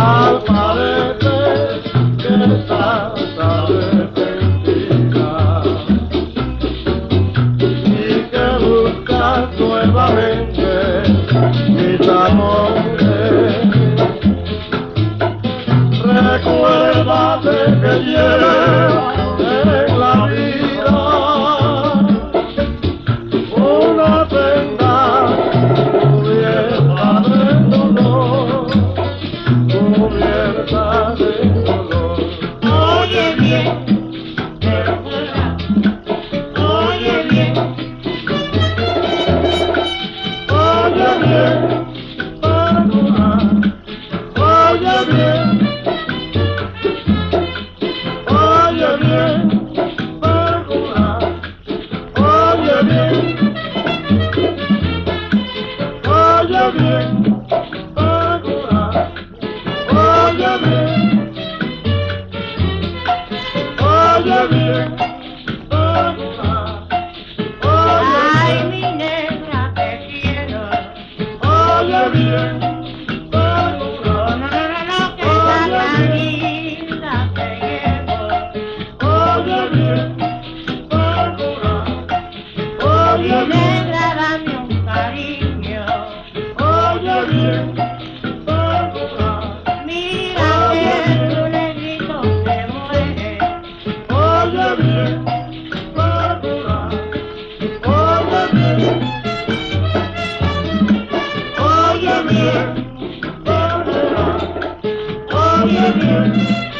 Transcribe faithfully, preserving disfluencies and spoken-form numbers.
Al parecer que estás arrepentida y que buscas nuevamente mis amores, recuérdate que llevas en la vida una senda cubierta de dolor, cubierta de dolor. Oye bien, perdona, oye bien, Oye bien, perdona, oye bien, oye bien, perdona, oye bien, oye bien, perdona, oye bien, oye bien, perdona, oye ay bien. mi negra te quiero, Oye bien, no, perdona, no, no, no, que esta camisa te llevo, oye bien, perdona, mi oye bien, negra dame un cariño, oye bien, perdona, mira que tu negrito se muere, oye bien, perdona, oye bien, oye bien, perdona, oye bien.